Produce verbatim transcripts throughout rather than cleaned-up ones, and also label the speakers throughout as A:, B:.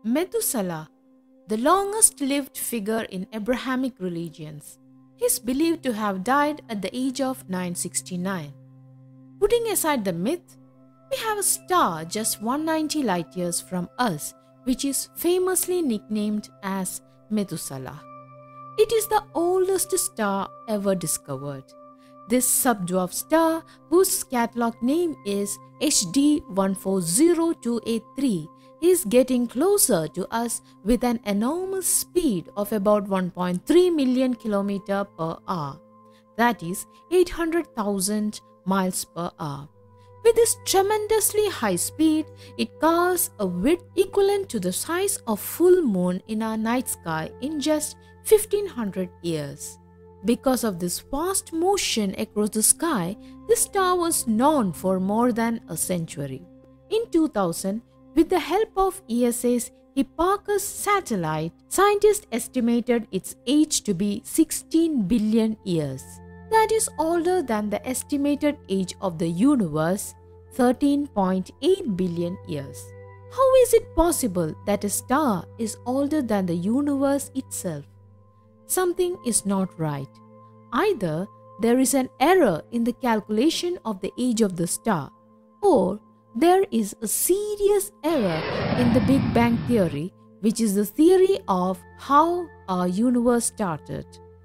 A: Methuselah, the longest lived figure in Abrahamic religions, is believed to have died at the age of nine hundred sixty-nine. Putting aside the myth, we have a star just one hundred ninety light years from us, which is famously nicknamed as Methuselah. It is the oldest star ever discovered. This sub-dwarf star, whose catalog name is H D one four zero two eight three, is getting closer to us with an enormous speed of about one point three million kilometers per hour, that is eight hundred thousand miles per hour. With this tremendously high speed, it covers a width equivalent to the size of full moon in our night sky in just fifteen hundred years. Because of this fast motion across the sky, this star was known for more than a century. In two thousand, with the help of E S A's Hipparcos satellite, scientists estimated its age to be sixteen billion years. That is older than the estimated age of the universe, thirteen point eight billion years. How is it possible that a star is older than the universe itself? Something is not right. Either there is an error in the calculation of the age of the star, or there is a serious error in the Big Bang theory, which is the theory of how our universe started,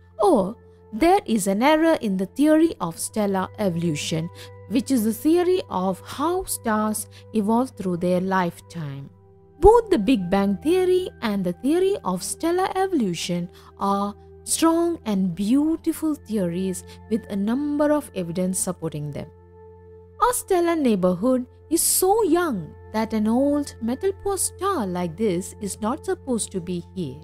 A: or there is an error in the theory of stellar evolution, which is the theory of how stars evolve through their lifetime. Both the Big Bang theory and the theory of stellar evolution are strong and beautiful theories with a number of evidence supporting them. Our stellar neighborhood is so young that an old metal-poor star like this is not supposed to be here.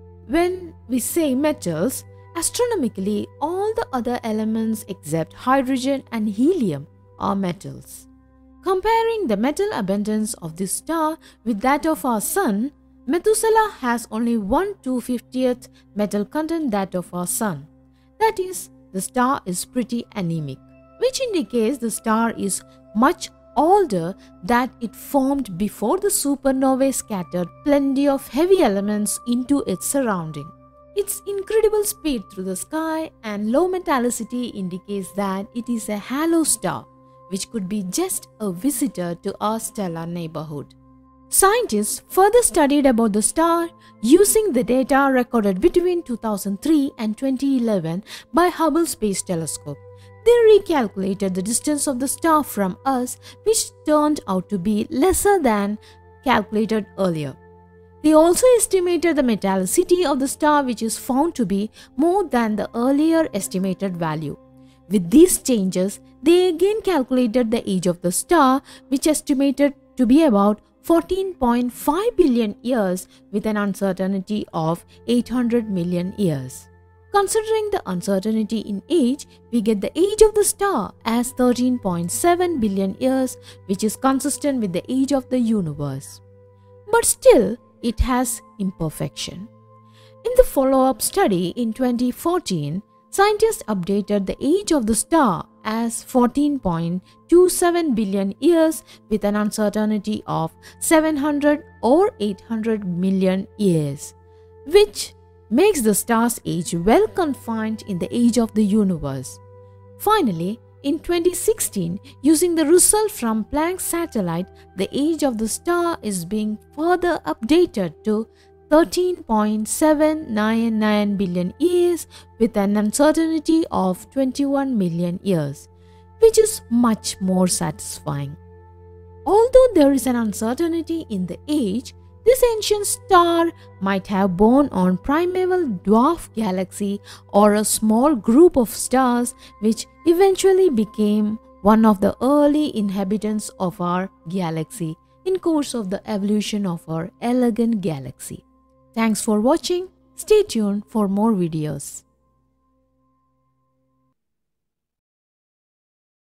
A: When we say metals, astronomically, all the other elements except hydrogen and helium are metals. Comparing the metal abundance of this star with that of our Sun, Methuselah has only one two hundred fiftieth metal content that of our Sun. That is, the star is pretty anemic, which indicates the star is much older, that it formed before the supernovae scattered plenty of heavy elements into its surrounding. Its incredible speed through the sky and low metallicity indicates that it is a halo star, which could be just a visitor to our stellar neighborhood. Scientists further studied about the star using the data recorded between two thousand three and twenty eleven by Hubble Space Telescope. They recalculated the distance of the star from us, which turned out to be lesser than calculated earlier. They also estimated the metallicity of the star, which is found to be more than the earlier estimated value. With these changes, they again calculated the age of the star, which estimated to be about fourteen point five billion years with an uncertainty of eight hundred million years. Considering the uncertainty in age, we get the age of the star as thirteen point seven billion years, which is consistent with the age of the universe. But still, it has imperfection. In the follow-up study in twenty fourteen, scientists updated the age of the star as fourteen point two seven billion years with an uncertainty of seven hundred or eight hundred million years, which makes the star's age well confined in the age of the universe. Finally, in twenty sixteen, using the result from Planck's satellite, the age of the star is being further updated to thirteen point seven nine nine billion years with an uncertainty of twenty-one million years, which is much more satisfying. Although there is an uncertainty in the age, this ancient star might have born on primeval dwarf galaxy or a small group of stars which eventually became one of the early inhabitants of our galaxy in course of the evolution of our elegant galaxy. Thanks for watching. Stay tuned for more videos.